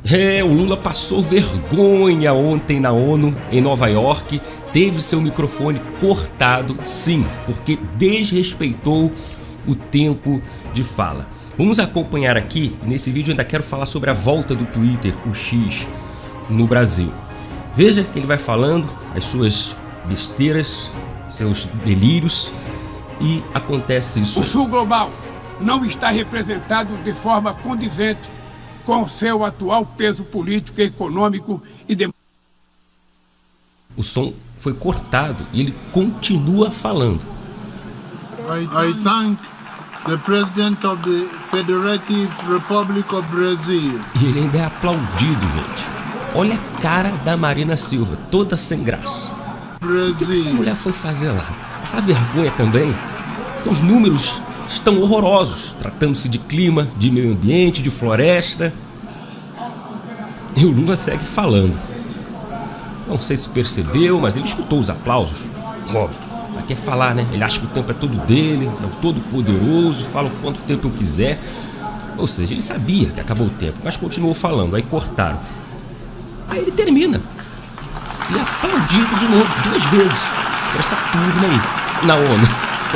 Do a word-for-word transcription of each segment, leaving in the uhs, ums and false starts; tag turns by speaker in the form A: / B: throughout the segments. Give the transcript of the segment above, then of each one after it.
A: É, o Lula passou vergonha ontem na ONU, em Nova York, teve seu microfone cortado, sim, porque desrespeitou o tempo de fala. Vamos acompanhar aqui, nesse vídeo eu ainda quero falar sobre a volta do Twitter, o X, no Brasil. Veja que ele vai falando as suas besteiras, seus delírios, e acontece isso.
B: O Sul Global não está representado de forma condizente com o seu atual peso político, econômico e democrático.
A: O som foi cortado e ele continua falando.
C: I, I thank the President of the Federative Republic of Brazil.
A: E ele ainda é aplaudido, gente. Olha a cara da Marina Silva, toda sem graça.
C: Brasil.
A: O que essa mulher foi fazer lá? Essa vergonha também, que os números estão horrorosos, tratando-se de clima, de meio ambiente, de floresta. E o Lula segue falando. Não sei se percebeu, mas ele escutou os aplausos. Óbvio, ele quer falar, né? Ele acha que o tempo é todo dele, é o todo poderoso, fala o quanto tempo eu quiser. Ou seja, ele sabia que acabou o tempo, mas continuou falando, aí cortaram. Aí ele termina. E aplaudido de novo, duas vezes, por essa turma aí, na ONU.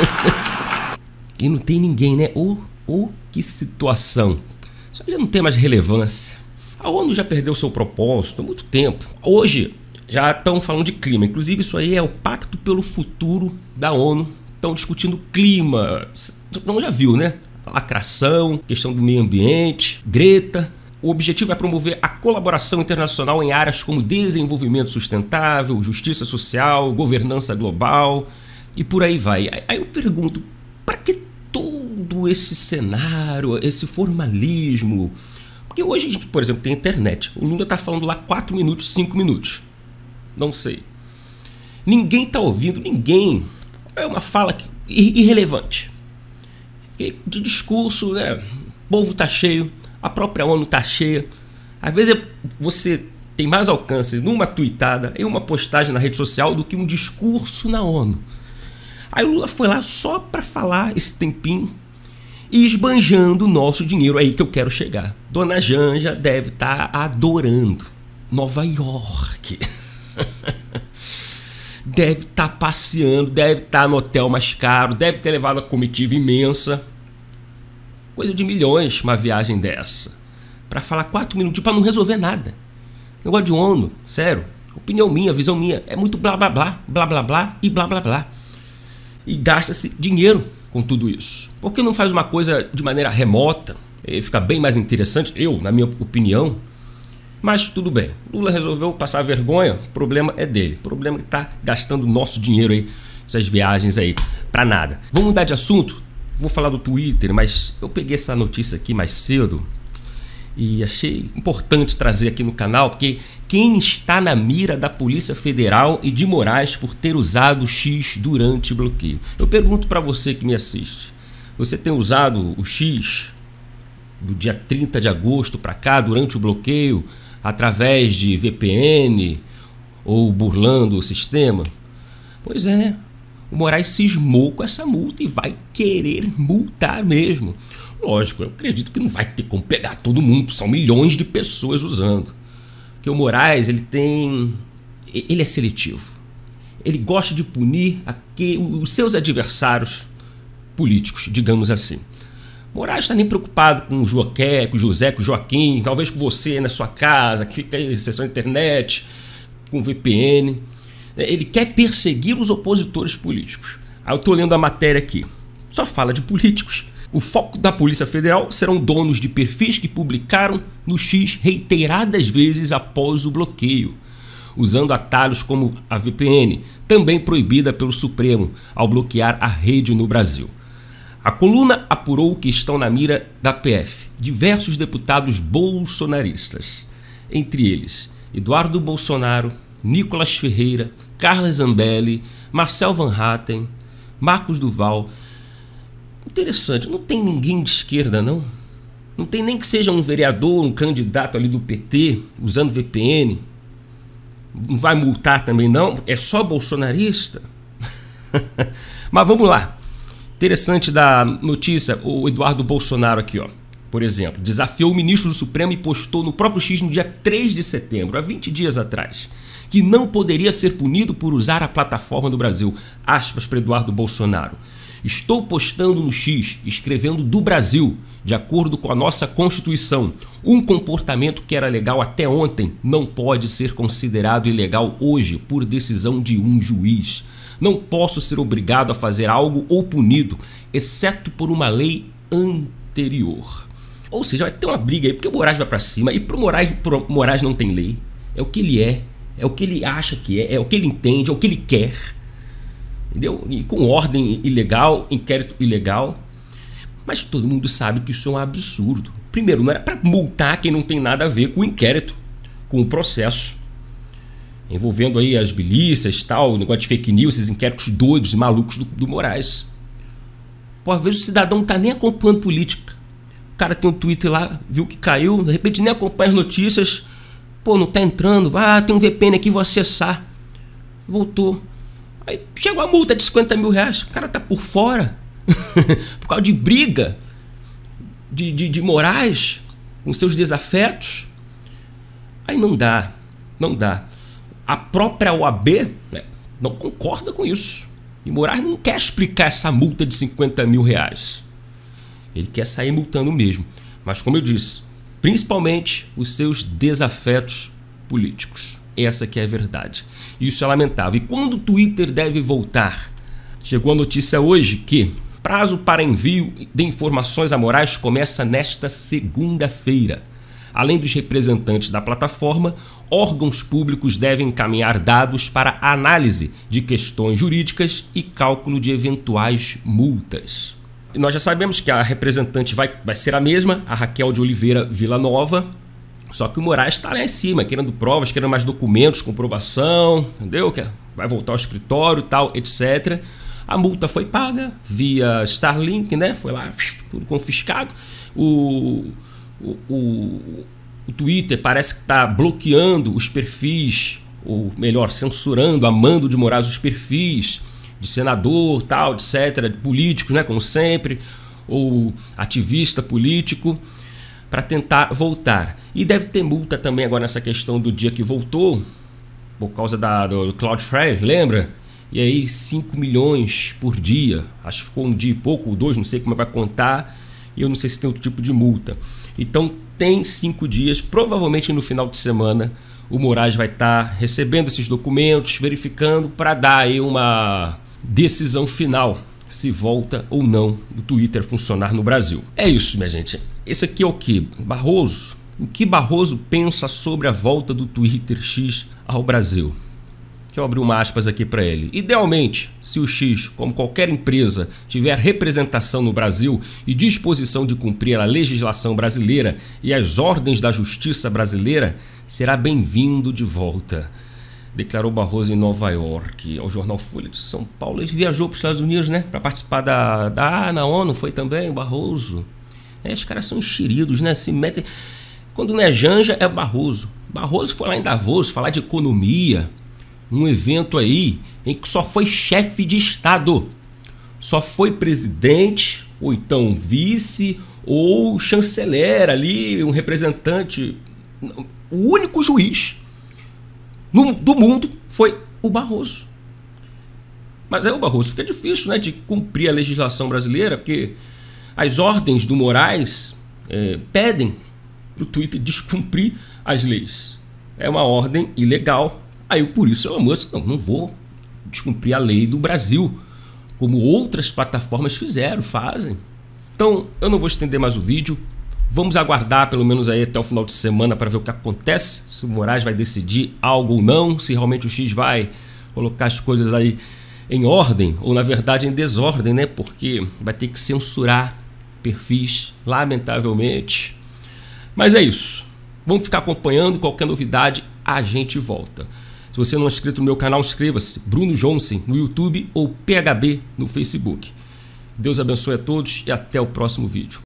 A: E não tem ninguém, né? Ou oh, oh, que situação. Isso já não tem mais relevância. A ONU já perdeu seu propósito há muito tempo. Hoje já estão falando de clima. Inclusive isso aí é o Pacto pelo Futuro da ONU. Estão discutindo clima. Não, já viu, né? Lacração, questão do meio ambiente, Greta. O objetivo é promover a colaboração internacional em áreas como desenvolvimento sustentável, justiça social, governança global e por aí vai. Aí eu pergunto, para que todo esse cenário, esse formalismo? Porque hoje a gente, por exemplo, tem internet. O Lula está falando lá quatro minutos, cinco minutos. Não sei. Ninguém está ouvindo, ninguém. É uma fala irrelevante. De discurso, né? O povo está cheio, a própria ONU está cheia. Às vezes você tem mais alcance numa tweetada, em uma postagem na rede social do que um discurso na ONU. Aí o Lula foi lá só para falar esse tempinho e esbanjando o nosso dinheiro, aí que eu quero chegar. Dona Janja deve estar tá adorando Nova York. Deve estar tá passeando, deve estar tá no hotel mais caro, deve ter levado a comitiva imensa. Coisa de milhões uma viagem dessa. Para falar quatro minutos, para não resolver nada. Negócio de ONU, sério. Opinião minha, visão minha. É muito blá blá blá, blá blá blá e blá blá blá. E gasta-se dinheiro com tudo isso. Por que não faz uma coisa de maneira remota? E fica bem mais interessante, eu, na minha opinião. Mas tudo bem. Lula resolveu passar vergonha, o problema é dele. O problema é que está gastando nosso dinheiro aí, essas viagens aí, para nada. Vamos mudar de assunto? Vou falar do Twitter, mas eu peguei essa notícia aqui mais cedo e achei importante trazer aqui no canal, porque quem está na mira da Polícia Federal e de Moraes por ter usado o X durante o bloqueio? Eu pergunto para você que me assiste, você tem usado o X do dia trinta de agosto para cá, durante o bloqueio, através de V P N ou burlando o sistema? Pois é, o Moraes cismou com essa multa e vai querer multar mesmo. Lógico, eu acredito que não vai ter como pegar todo mundo, são milhões de pessoas usando. Porque o Moraes, ele tem... ele é seletivo. Ele gosta de punir aqui, os seus adversários políticos, digamos assim. Moraes está nem preocupado com o Joaquim, com o José, com o Joaquim, talvez com você na sua casa, que fica aí acessando a internet, com V P N. Ele quer perseguir os opositores políticos. Aí eu estou lendo a matéria aqui. Só fala de políticos. O foco da Polícia Federal serão donos de perfis que publicaram no X reiteradas vezes após o bloqueio, usando atalhos como a V P N, também proibida pelo Supremo ao bloquear a rede no Brasil. A coluna apurou que estão na mira da P F diversos deputados bolsonaristas, entre eles Eduardo Bolsonaro, Nicolas Ferreira, Carla Zambelli, Marcel Van Hatten, Marcos Duval. Interessante, não tem ninguém de esquerda, não? Não tem nem que seja um vereador, um candidato ali do P T, usando V P N? Não vai multar também, não? É só bolsonarista? Mas vamos lá. Interessante da notícia, o Eduardo Bolsonaro aqui, ó. por exemplo, desafiou o ministro do Supremo e postou no próprio X no dia três de setembro, há vinte dias atrás, que não poderia ser punido por usar a plataforma do Brasil. Aspas para Eduardo Bolsonaro. Estou postando no X, escrevendo do Brasil, de acordo com a nossa Constituição. Um comportamento que era legal até ontem não pode ser considerado ilegal hoje por decisão de um juiz. Não posso ser obrigado a fazer algo ou punido, exceto por uma lei anterior. Ou seja, vai ter uma briga aí, porque o Moraes vai para cima, e pro Moraes, pro Moraes não tem lei. É o que ele é, é o que ele acha que é, é o que ele entende, é o que ele quer. Entendeu? E com ordem ilegal, inquérito ilegal. Mas todo mundo sabe que isso é um absurdo. Primeiro, não era para multar quem não tem nada a ver com o inquérito, com o processo, envolvendo aí as milícias, tal, o negócio de fake news, esses inquéritos doidos e malucos do, do Moraes. Pô, às vezes o cidadão não tá nem acompanhando política. O cara tem um Twitter lá, viu que caiu, de repente nem acompanha as notícias. Pô, não tá entrando. Ah, tem um V P N aqui, vou acessar. Voltou. Aí chegou a multa de cinquenta mil reais. O cara tá por fora. Por causa de briga de, de, de Moraes com seus desafetos. Aí não dá. Não dá. A própria O A B, né, não concorda com isso. E Moraes não quer explicar essa multa de cinquenta mil reais. Ele quer sair multando mesmo. Mas como eu disse, principalmente os seus desafetos políticos. Essa que é a verdade. Isso é lamentável. E quando o Twitter deve voltar? Chegou a notícia hoje que prazo para envio de informações a Moraes começa nesta segunda-feira. Além dos representantes da plataforma, órgãos públicos devem encaminhar dados para análise de questões jurídicas e cálculo de eventuais multas. E nós já sabemos que a representante vai, vai ser a mesma, a Raquel de Oliveira Villanova. Só que o Moraes está lá em cima, querendo provas, querendo mais documentos, comprovação, entendeu? Vai voltar ao escritório e tal, etcétera. A multa foi paga via Starlink, né? Foi lá, tudo confiscado. O, o, o, o Twitter parece que está bloqueando os perfis, ou melhor, censurando, amando de Moraes os perfis de senador, tal, etcétera, de políticos, né? Como sempre, ou ativista político, para tentar voltar. E deve ter multa também agora nessa questão do dia que voltou, por causa da, do Cloudflare, lembra? E aí cinco milhões por dia, acho que ficou um dia e pouco, ou dois, não sei como vai contar, e eu não sei se tem outro tipo de multa. Então tem cinco dias, provavelmente no final de semana, o Moraes vai estar recebendo esses documentos, verificando, para dar aí uma decisão final, se volta ou não o Twitter funcionar no Brasil. É isso, minha gente. Esse aqui é o que? Barroso? O que Barroso pensa sobre a volta do Twitter X ao Brasil? Deixa eu abrir uma aspas aqui para ele. Idealmente, se o X, como qualquer empresa, tiver representação no Brasil e disposição de cumprir a legislação brasileira e as ordens da justiça brasileira, será bem-vindo de volta, declarou Barroso em Nova York, ao jornal Folha de São Paulo. Ele viajou para os Estados Unidos, né, para participar da, da ah, na ONU, foi também o Barroso. É, os caras são enxeridos, né, se metem... Quando não é Janja, é Barroso. Barroso foi lá em Davos falar de economia, num evento aí em que só foi chefe de Estado, só foi presidente, ou então vice, ou chanceler ali, um representante. O único juiz no, do mundo foi o Barroso. Mas aí o Barroso fica difícil, né, de cumprir a legislação brasileira, porque as ordens do Moraes é, pedem para o Twitter descumprir as leis. É uma ordem ilegal. Aí por isso ela moça, não, não vou descumprir a lei do Brasil, como outras plataformas fizeram, fazem. Então eu não vou estender mais o vídeo. Vamos aguardar pelo menos aí até o final de semana para ver o que acontece, se o Moraes vai decidir algo ou não, se realmente o X vai colocar as coisas aí em ordem, ou na verdade em desordem, né? Porque vai ter que censurar perfis, lamentavelmente. Mas é isso. Vamos ficar acompanhando, qualquer novidade a gente volta. Se você não é inscrito no meu canal, inscreva-se. Bruno Johnson no YouTube ou P H B no Facebook. Deus abençoe a todos e até o próximo vídeo.